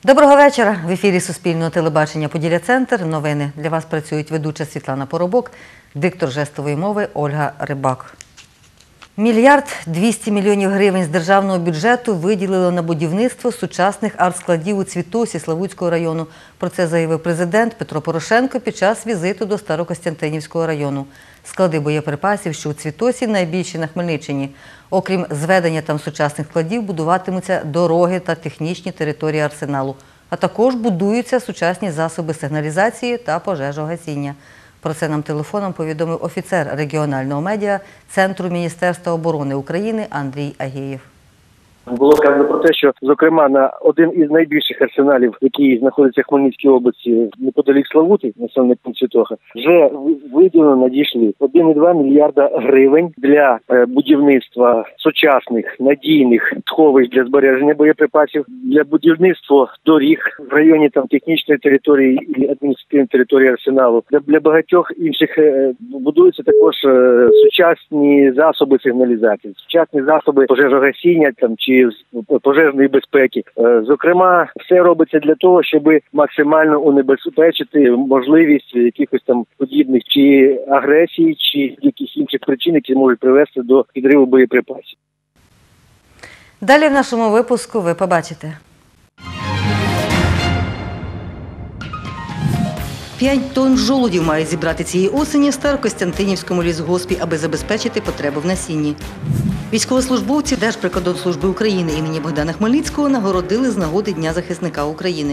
Доброго вечора. В ефірі Суспільного телебачення «Поділля-Центр». Новини. Для вас працюють ведуча Світлана Поробок, диктор жестової мови Ольга Рибак. 1 200 000 000 гривень з державного бюджету виділили на будівництво сучасних арт-складів у Цвітосі Славутського району. Про це заявив президент Петро Порошенко під час візиту до Старокостянтинівського району. Склади боєприпасів, що у Цвітосі, найбільші на Хмельниччині. Окрім зведення там сучасних складів, будуватимуться дороги та технічні території арсеналу. А також будуються сучасні засоби сигналізації та пожежогасіння. Про це нам телефоном повідомив офіцер регіонального медіа Центру Міністерства оборони України Андрій Агієв. Було сказано про те, що, зокрема, на один із найбільших арсеналів, який знаходиться в Хмельницькій області, неподалік Славути, населений пункт Світоха, вже виділено, надійшли 1,2 мільярда гривень для будівництва сучасних, надійних сховищ для збереження боєприпасів, для будівництва доріг в районі технічної території і адміністративної території арсеналу. Для багатьох інших будуються також сучасні засоби сигналізації, сучасні засоби пожежогасіння чи пожежної безпеки. Зокрема, все робиться для того, щоб максимально унебезпечити можливість якихось подібних чи агресій, чи якихось інших причин, які можуть привести до підриву боєприпасів. Далі в нашому випуску ви побачите. 5 тонн жолудів мають зібрати цієї осені в Старокостянтинівському лісгоспі, аби забезпечити потребу в насінні. Військовослужбовці Держприкордонслужби України імені Богдана Хмельницького нагородили з нагоди Дня захисника України.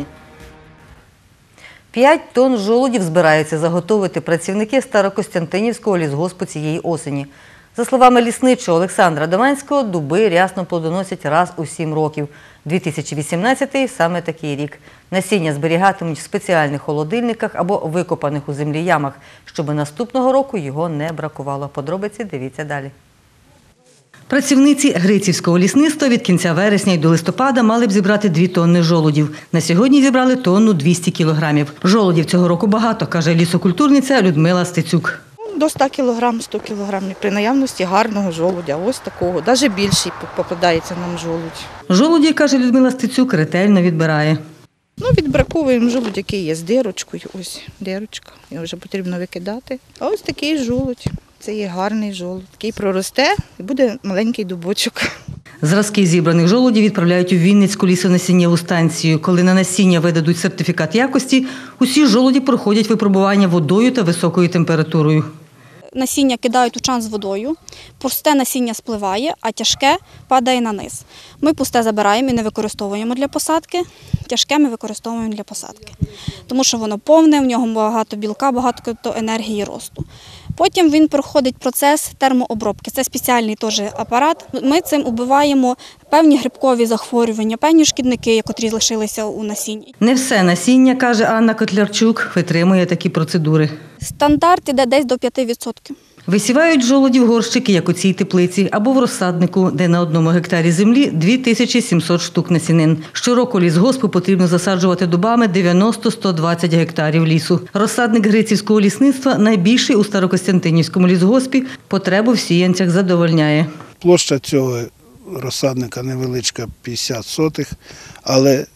5 тонн жолудів збираються заготовити працівники Старокостянтинівського лісгоспу цієї осені. За словами лісничого Олександра Доманського, дуби рясно плодоносять раз у 7 років. 2018-й – саме такий рік. Насіння зберігатимуть в спеціальних холодильниках або викопаних у землі ямах, щоб наступного року його не бракувало. Подробиці дивіться далі. Працівниці Грицівського лісництва від кінця вересня й до листопада мали б зібрати 2 тонни жолудів. На сьогодні зібрали 200 кілограмів. Жолудів цього року багато, каже лісокультурниця Людмила Стецюк. До 100 кілограм, 100 кілограмів при наявності гарного жолудя, ось такого. Навіть більший попадається нам жолудь. Жолуді, каже Людмила Стецюк, ретельно відбирає. Відбраковуємо жолудь, який є з дирочкою. Ось дирочка, його вже потрібно викидати. А ось такий жолудь. Це є гарний жолудь. Такий проросте і буде маленький дубочок. Зразки зібраних жолудів відправляють у Вінницьку лісонасіннєву станцію. Коли на насіння видадуть сертифікат якості, усі жолуді проходять випробування водою та високою температурою. Насіння кидають у чан з водою, пусте насіння спливає, а тяжке падає на низ. Ми пусте забираємо і не використовуємо для посадки, тяжке ми використовуємо для посадки. Тому що воно повне, в нього багато білка, багато енергії росту. Потім він проходить процес термообробки. Це спеціальний теж апарат. Ми цим убиваємо певні грибкові захворювання, певні шкідники, які лишилися у насінні. Не все насіння, каже Анна Котлярчук, витримує такі процедури. Стандарт іде десь до 5%. Висівають жолуді в горщики, як у цій теплиці, або в розсаднику, де на 1 гектарі землі 2700 штук насінин. Щороку лісгоспу потрібно засаджувати дубами 90-120 гектарів лісу. Розсадник Грицівського лісництва найбільший у Старокостянтинівському лісгоспі, потребу в сіянцях задовольняє. Площа цього розсадника невеличка, 50 сотих, але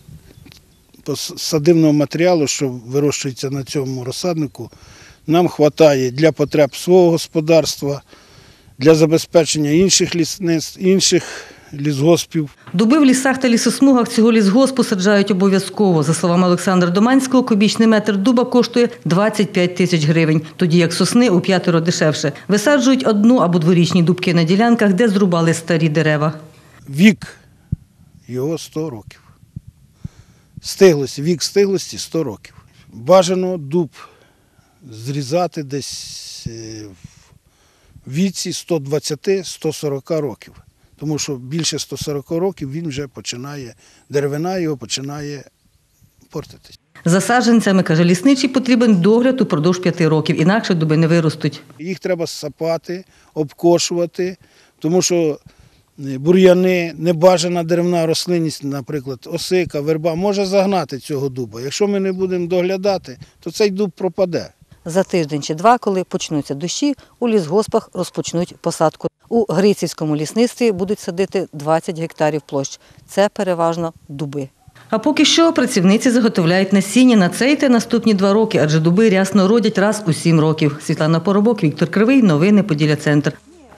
садивного матеріалу, що вирощується на цьому розсаднику, нам вистачає для потреб свого господарства, для забезпечення інших лісництв, інших лісгоспів. Дуби в лісах та лісосмугах цього лісгоспу саджають обов'язково. За словами Олександра Доманського, кубічний метр дуба коштує 25 тисяч гривень, тоді як сосни у 5 дешевше. Висаджують 1- або 2-річні дубки на ділянках, де зрубали старі дерева. Вік його 100 років. Вік стиглості 100 років. Бажано дуб зрізати десь в віці 120-140 років. Тому що більше 140 років він вже починає, деревина його починає портитись. За саджанцями, каже лісничий, потрібен догляд упродовж 5 років, інакше дуби не виростуть. Їх треба сапати, обкошувати, тому що бур'яни, небажана деревна рослинність, наприклад, осика, верба, може загнати цього дуба. Якщо ми не будемо доглядати, то цей дуб пропаде. За тиждень чи 2, коли почнуться дощі, у лісгоспах розпочнуть посадку. У Грицівському лісництві будуть садити 20 гектарів площ. Це переважно дуби. А поки що працівниці заготовляють насіння на цей та наступні 2 роки, адже дуби рясно родять раз у 7 років. Світлана Поробок, Віктор Кривий. Новини Поділля-Центр.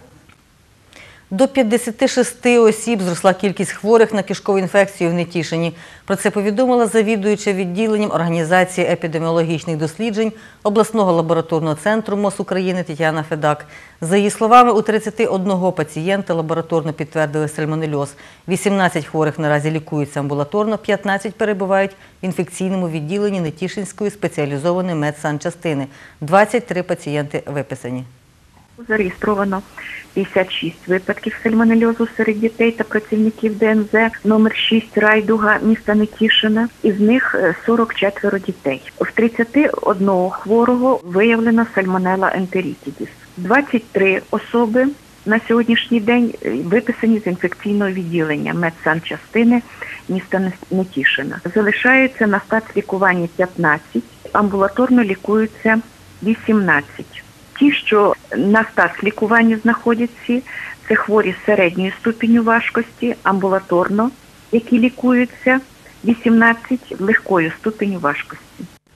До 56 осіб зросла кількість хворих на кишкову інфекцію в Нетішині. Про це повідомила завідуюча відділенням Організації епідеміологічних досліджень обласного лабораторного центру МОЗ України Тетяна Федак. За її словами, у 31 пацієнта лабораторно підтвердили сальмонельоз. 18 хворих наразі лікуються амбулаторно, 15 перебувають в інфекційному відділенні Нетішинської спеціалізованої медсанчастини. 23 пацієнти виписані. Зареєстровано 56 випадків сальмонельозу серед дітей та працівників ДНЗ номер 6 Райдуга міста Нетішина. Із них 44 дітей. В 31 хворого виявлено сальмонелла ентерітідіс. 23 особи на сьогоднішній день виписані з інфекційного відділення медсанчастини міста Нетішина. Залишаються на стацлікуванні 15, амбулаторно лікуються 18. Ті, що на стацлікуванні знаходяться, це хворі з середньою ступеню важкості, амбулаторно, які лікуються, 18 легкою ступеню важкості.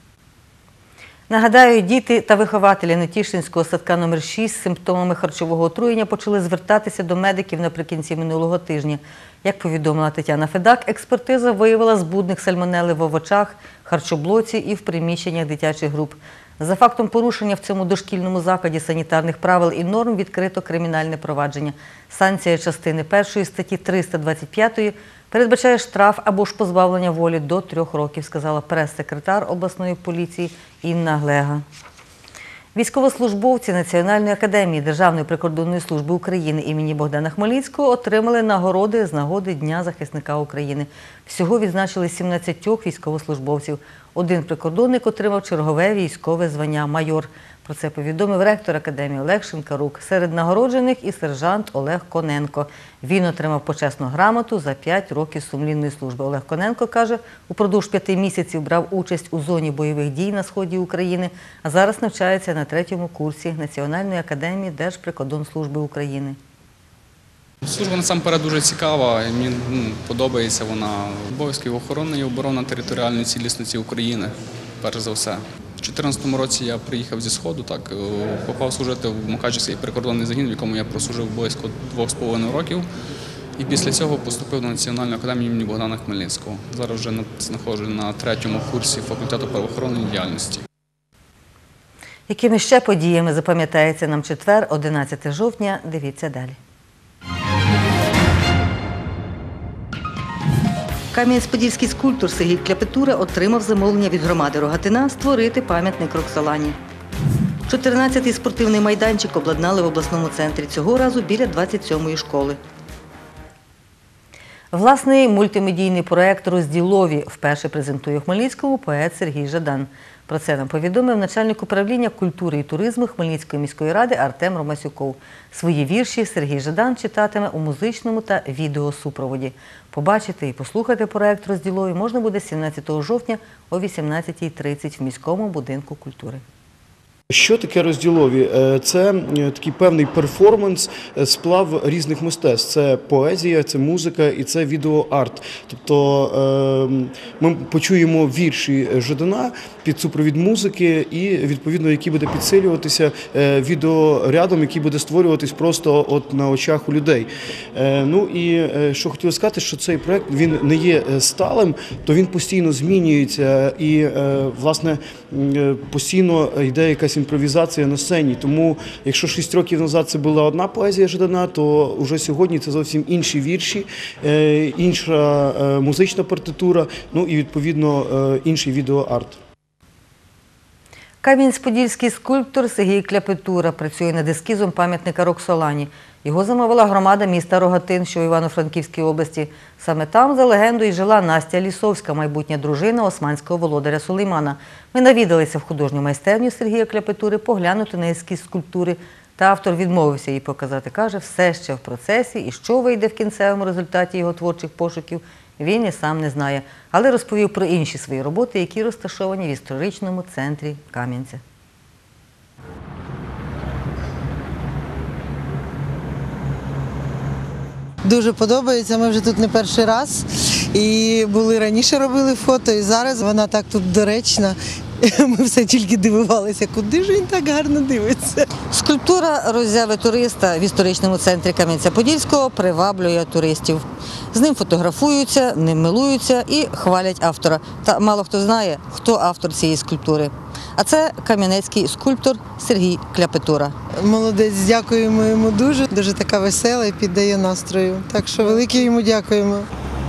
Нагадаю, діти та вихователі Нетішинського садка номер 6 з симптомами харчового отруєння почали звертатися до медиків наприкінці минулого тижня. Як повідомила Тетяна Федак, експертиза виявила збудник сальмонели в овочах, харчоблоці і в приміщеннях дитячих груп. За фактом порушення в цьому дошкільному закладі санітарних правил і норм відкрито кримінальне провадження. Санкція частини 1 статті 325 передбачає штраф або ж позбавлення волі до 3 років, сказала прес-секретар обласної поліції Інна Глега. Військовослужбовці Національної академії Державної прикордонної служби України імені Богдана Хмельницького отримали нагороди з нагоди Дня захисника України. Всього відзначили 17 військовослужбовців. Один прикордонник отримав чергове військове звання майор. Про це повідомив ректор академії Олег Шинкарук. Серед нагороджених і сержант Олег Коненко. Він отримав почесну грамоту за 5 років сумлінної служби. Олег Коненко каже, упродовж 5 місяців брав участь у зоні бойових дій на сході України, а зараз навчається на 3-му курсі Національної академії Держприкордонслужби України. Служба насамперед дуже цікава, мені подобається вона. Обов'язків охорони і оборона територіальної цілісності України, перш за все. У 2014 році я приїхав зі Сходу, попав служити в Мукачівський прикордонний загін, в якому я прослужив близько 2,5 років. І після цього поступив до Національної академії імені Богдана Хмельницького. Зараз вже знаходжусь на 3-му курсі факультету правоохоронної діяльності. Якими ще подіями запам'ятається нам четвер, 11 жовтня, дивіться далі. Кам'янець-Подільський скульптор Сергій Кляпетура отримав замовлення від громади Рогатина створити пам'ятник Роксолані. 14-й спортивний майданчик обладнали в обласному центрі, цього разу біля 27-ї школи. Власний мультимедійний проєкт «Розділові» вперше презентує у Хмельницькому поет Сергій Жадан. Про це нам повідомив начальник управління культури і туризму Хмельницької міської ради Артем Ромасюков. Свої вірші Сергій Жадан читатиме у музичному та відеосупроводі. Побачити і послухати проєкт «Розділові» можна буде 17 жовтня о 18:30 в міському будинку культури. Що таке розділові? Це такий певний перформанс, сплав різних мистецтв. Це поезія, це музика і це відеоарт. Тобто ми почуємо вірші Жадана під супровід музики і, відповідно, який буде підсилюватися відеорядом, який буде створюватись просто на очах у людей. Ну і що хотів сказати, що цей проект, він не є сталим, то він постійно змінюється і, власне, постійно йде якась імпровізація на сцені. Тому, якщо 6 років назад це була одна поезія Жадана, то вже сьогодні це зовсім інші вірші, інша музична партитура, ну і, відповідно, інший відеоарт. Кам'янець-Подільський скульптор Сергій Кляпетура працює над ескізом пам'ятника Роксолані. Його замовила громада міста Рогатин, що в Івано-Франківській області. Саме там, за легендою, жила Настя Лісовська, майбутня дружина османського володаря Сулеймана. Ми навідалися в художню майстерню Сергія Кляпетури поглянути на ескіз скульптури. Та автор відмовився її показати. Каже, все ще в процесі і що вийде в кінцевому результаті його творчих пошуків, він і сам не знає. Але розповів про інші свої роботи, які розташовані в історичному центрі Кам'янця. Дуже подобається. Ми вже тут не перший раз. І були раніше робили фото, і зараз вона так тут доречна. Ми все тільки дивувалися, куди ж він так гарно дивиться. Скульптура роззяви туриста в історичному центрі Кам'янця-Подільського приваблює туристів. З ним фотографуються, ним милуються і хвалять автора. Та мало хто знає, хто автор цієї скульптури. А це кам'янецький скульптор Сергій Кляпетура. Молодець, дякуємо йому дуже. Дуже така весела і піддає настрою. Так що велике йому дякуємо.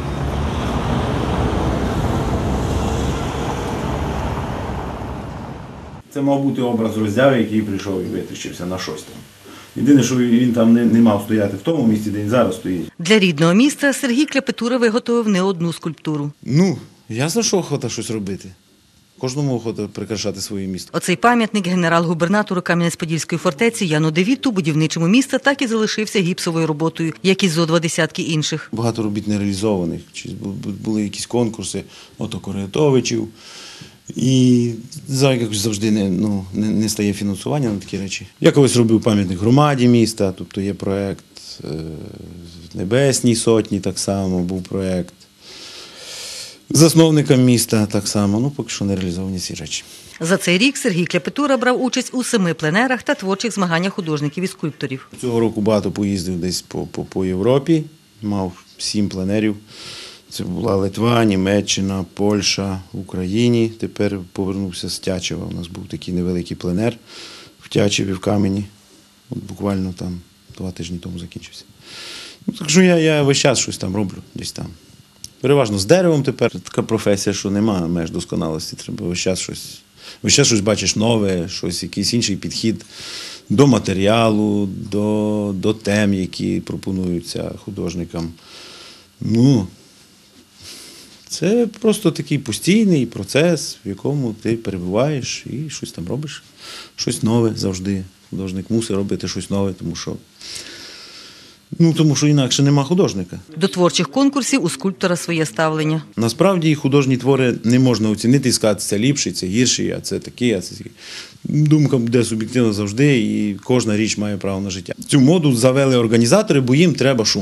Це мав бути образ роззяви, який прийшов і витріщився на щось там. Єдине, що він там не мав стояти в тому місці, де він зараз стоїть. Для рідного міста Сергій Кляпетура виготовив не одну скульптуру. Ясно, що охота щось робити. Кожному охота прикрашати своє місто. Оцей пам'ятник генерал-губернатору Кам'янець-Подільської фортеці Яну Девітту, будівничому міста, так і залишився гіпсовою роботою, як і зо 20 інших. Багато робіт не реалізованих. Чи були якісь конкурси, Корятовичів. І якось завжди не стає фінансування на такі речі. Я колись робив пам'ятник громаді міста, тобто є проєкт Небесній Сотні, так само був проєкт. Засновникам міста так само, поки що не реалізовані ці речі. За цей рік Сергій Кляпетура брав участь у 7 пленерах та творчих змаганнях художників і скульпторів. Цього року багато поїздив десь по Європі, мав 7 пленерів. Це була Литва, Німеччина, Польща, в Україні. Тепер повернувся з Тячева. У нас був такий невеликий пленер в Тячеві, в Камені. Буквально там 2 тижні тому закінчився. Так що я весь час щось там роблю, десь там. Переважно з деревом тепер. Така професія, що немає меж досконалості. Треба весь час щось бачиш нове, якийсь інший підхід до матеріалу, до тем, які пропонуються художникам. Це просто такий постійний процес, в якому ти перебуваєш і щось там робиш. Щось нове завжди. Художник мусить робити щось нове, тому що інакше нема художника. До творчих конкурсів у скульптора своє ставлення. Насправді художні твори не можна оцінити і сказати, це ліпший, це гірший, а це такий, а це такий. Думка буде суб'єктивна завжди, і кожна річ має право на життя. Цю моду завели організатори, бо їм треба шум.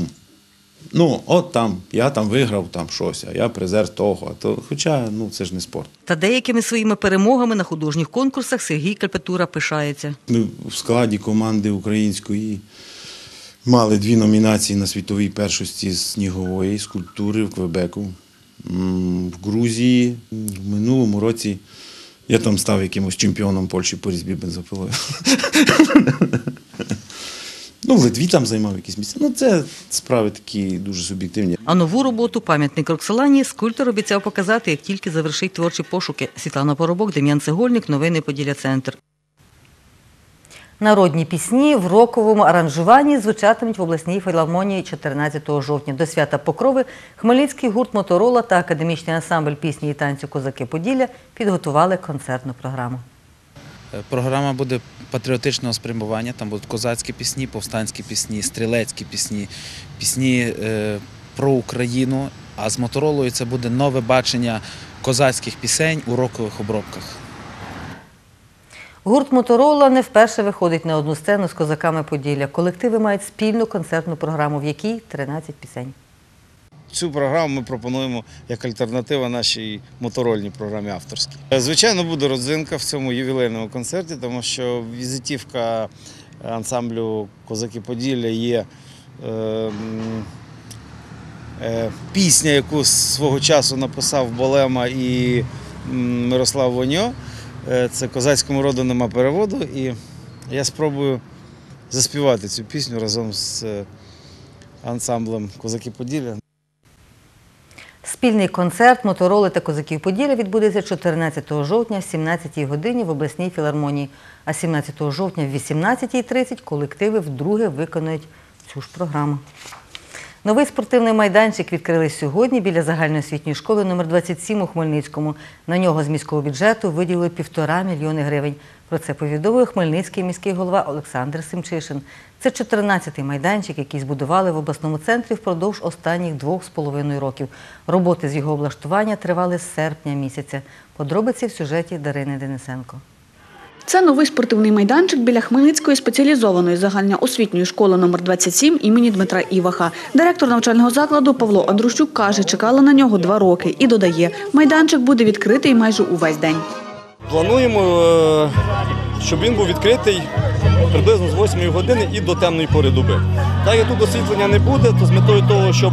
Я там виграв щось, а я призер того. Хоча, це ж не спорт. Та деякими своїми перемогами на художніх конкурсах Сергій Кляпетура пишається. Ми в складі команди української мали 2 номінації на світовій першості з снігової скульптури в Квебеку. В Грузії в минулому році я там став якимось чемпіоном Польщі по різьбі бензопилою. В Литві там займав якісь місця. Це справи такі дуже суб'єктивні. А нову роботу «Пам'ятник Роксолані» скульптор обіцяв показати, як тільки завершить творчі пошуки. Світлана Поробок, Дем'ян Цегольник, новини Поділля-Центр. Народні пісні в роковому аранжуванні звучатимуть в обласній філармонії 14 жовтня. До свята Покрови хмельницький гурт «Моторола» та академічний ансамбль пісні і танцю «Козаки Поділля» підготували концертну програму. Програма буде патріотичного спрямування, там будуть козацькі пісні, повстанські пісні, стрілецькі пісні, пісні про Україну, а з «Моторолою» це буде нове бачення козацьких пісень у рокових обробках. Гурт «Моторола» не вперше виходить на одну сцену з козаками Поділля. Колективи мають спільну концертну програму, в якій 13 пісень. Цю програму ми пропонуємо як альтернатива нашій моторольній програмі авторській. Звичайно, буде родзинка в цьому ювілейному концерті, тому що візитівка ансамблю «Козаки Поділля» є пісня, яку свого часу написав Болема і Мирослав Воньо. Це «Козацькому роду нема переводу», і я спробую заспівати цю пісню разом з ансамблем «Козаки Поділля». Спільний концерт «Мотороли» та «Козаків Поділля» відбудеться 14 жовтня о 17-й годині в обласній філармонії, а 17 жовтня в 18:30 колективи вдруге виконують цю ж програму. Новий спортивний майданчик відкрили сьогодні біля загальноосвітньої школи номер 27 у Хмельницькому. На нього з міського бюджету виділили 1,5 мільйони гривень. Про це повідомив хмельницький міський голова Олександр Семчишин. Це 14-й майданчик, який збудували в обласному центрі впродовж останніх 2,5 років. Роботи з його облаштування тривали з серпня місяця. Подробиці в сюжеті Дарини Денисенко. Це новий спортивний майданчик біля Хмельницької спеціалізованої загальноосвітньої школи номер 27 імені Дмитра Іваха. Директор навчального закладу Павло Андрущук каже, чекали на нього 2 роки і додає, майданчик буде відкритий майже увесь день. Плануємо, щоб він був відкритий приблизно з 8 години і до темної пори доби. Так як тут освітлення не буде, то з метою того, щоб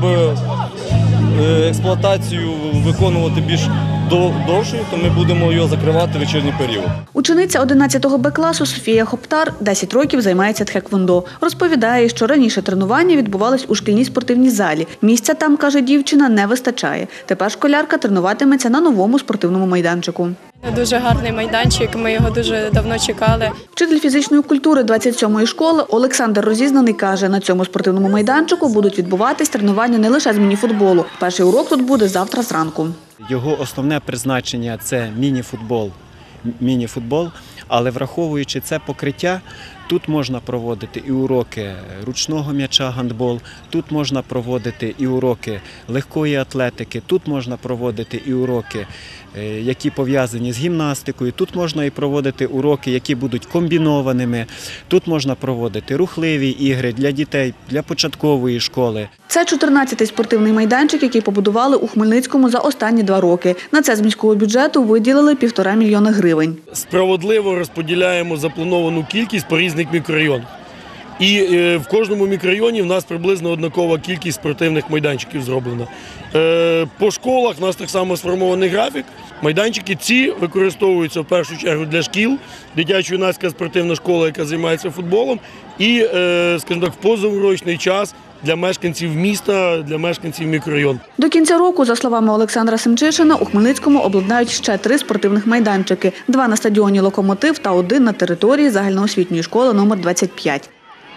експлуатацію виконувати більш довшою, то ми будемо його закривати в вечірній період. Учениця 11 Б-класу Софія Хоптар 10 років займається тхеквондо. Розповідає, що раніше тренування відбувались у шкільній спортивній залі. Місця там, каже дівчина, не вистачає. Тепер школярка тренуватиметься на новому спортивному майданчику. Дуже гарний майданчик, ми його дуже давно чекали. Вчитель фізичної культури 27-ї школи Олександр Розізнаний каже, на цьому спортивному майданчику будуть відбуватись тренування не лише з мініфутболу. Перший урок тут буде завтра зранку. Його основне призначення – це міні-футбол, але враховуючи це покриття, тут можна проводити і уроки ручного м'яча, гандбол, тут можна проводити і уроки легкої атлетики, тут можна проводити і уроки, які пов'язані з гімнастикою, тут можна і проводити уроки, які будуть комбінованими, тут можна проводити рухливі ігри для дітей, для початкової школи. Це 14-й спортивний майданчик, який побудували у Хмельницькому за останні 2 роки. На це з міського бюджету виділили 1,5 мільйона гривень. Справедливо розподіляємо заплановану кількість по різних мікрорайонах. І в кожному мікрорайоні в нас приблизно однакова кількість спортивних майданчиків зроблена. По школах у нас так само сформований графік. Майданчики ці використовуються в першу чергу для шкіл, дитячо-юнацька спортивна школа, яка займається футболом, і, скажімо так, в позаурочний час для мешканців міста, для мешканців мікрорайону. До кінця року, за словами Олександра Семчишина, у Хмельницькому обладнають ще 3 спортивних майданчики. 2 на стадіоні «Локомотив» та 1 на території загальноосвітньої школи номер 25.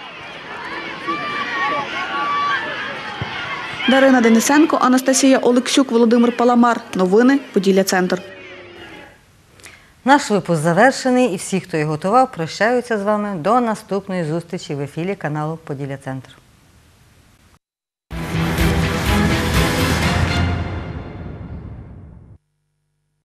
Дарина Денисенко, Анастасія Олексюк, Володимир Паламар. Новини Поділля-Центр. Наш випуск завершений і всі, хто його готував, прощаються з вами до наступної зустрічі в ефірі каналу Поділля-Центр.